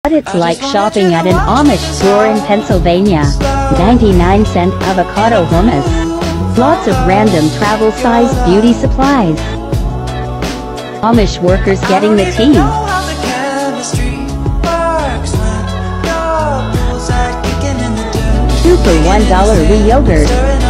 But it's like shopping at an Amish store in Pennsylvania. 99-cent avocado hummus. Lots of random travel-sized beauty supplies. Amish workers getting the tea. 2 for $1 yogurt.